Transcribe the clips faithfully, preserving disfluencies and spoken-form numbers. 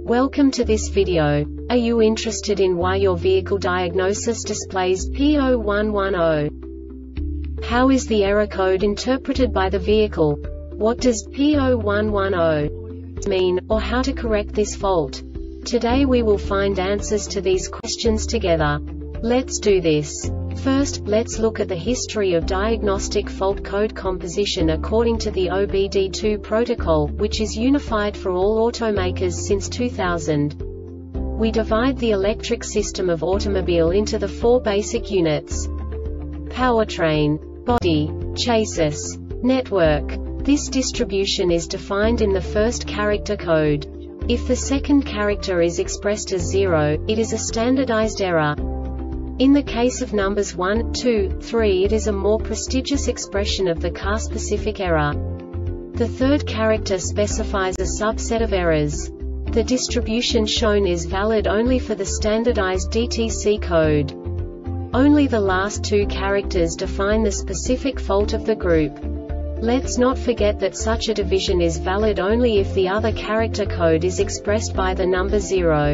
Welcome to this video. Are you interested in why your vehicle diagnosis displays P zero one one zero? How is the error code interpreted by the vehicle? What does P zero one one zero mean, or how to correct this fault? Today we will find answers to these questions together. Let's do this. First, let's look at the history of diagnostic fault code composition according to the O B D two protocol, which is unified for all automakers since two thousand. We divide the electric system of automobile into the four basic units: powertrain, body, chassis, network. This distribution is defined in the first character code. If the second character is expressed as zero, it is a standardized error. In the case of numbers one, two, three, it is a more prestigious expression of the car-specific error. The third character specifies a subset of errors. The distribution shown is valid only for the standardized D T C code. Only the last two characters define the specific fault of the group. Let's not forget that such a division is valid only if the other character code is expressed by the number zero.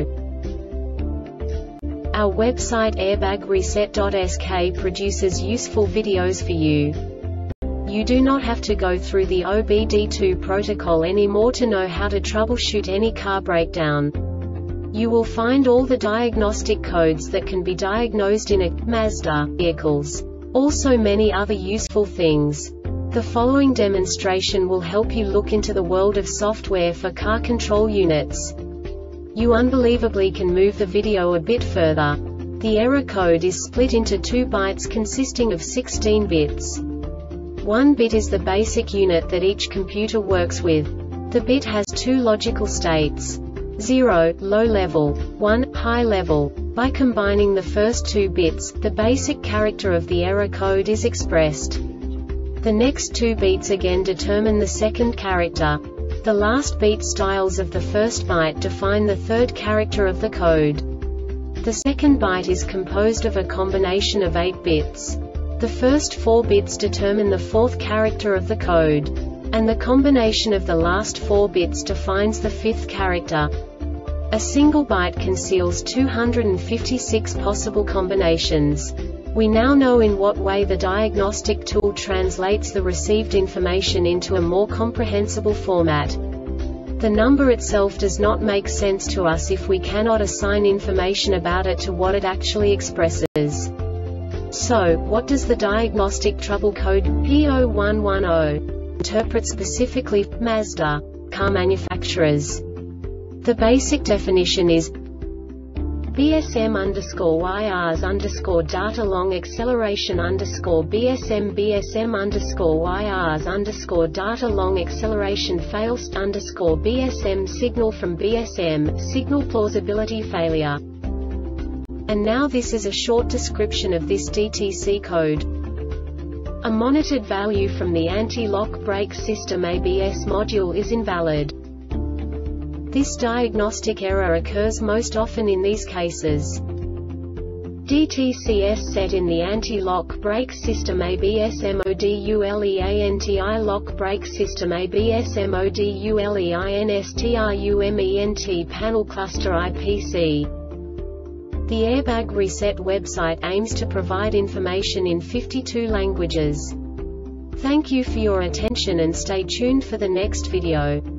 Our website airbag reset dot S K produces useful videos for you. You do not have to go through the O B D two protocol anymore to know how to troubleshoot any car breakdown. You will find all the diagnostic codes that can be diagnosed in a Mazda vehicles. Also many other useful things. The following demonstration will help you look into the world of software for car control units. You unbelievably can move the video a bit further. The error code is split into two bytes consisting of sixteen bits. One bit is the basic unit that each computer works with. The bit has two logical states: zero, low level, one, high level. By combining the first two bits, the basic character of the error code is expressed. The next two beats again determine the second character. The last beat styles of the first byte define the third character of the code. The second byte is composed of a combination of eight bits. The first four bits determine the fourth character of the code. And the combination of the last four bits defines the fifth character. A single byte conceals two hundred fifty-six possible combinations. We now know in what way the diagnostic tool translates the received information into a more comprehensible format. The number itself does not make sense to us if we cannot assign information about it to what it actually expresses. So, what does the diagnostic trouble code P zero one one zero interpret specifically for Mazda car manufacturers? The basic definition is B S M underscore Y Rs underscore data long acceleration underscore B S M B S M underscore Y Rs underscore data long acceleration fails underscore B S M signal from B S M signal plausibility failure. And now this is a short description of this D T C code. A monitored value from the anti-lock brake system A B S module is invalid. This diagnostic error occurs most often in these cases: D T C S set in the anti-lock brake system A B S moduleanti lock brake system A B S moduleintrument panel cluster I P C. The Airbag Reset website aims to provide information in fifty-two languages. Thank you for your attention and stay tuned for the next video.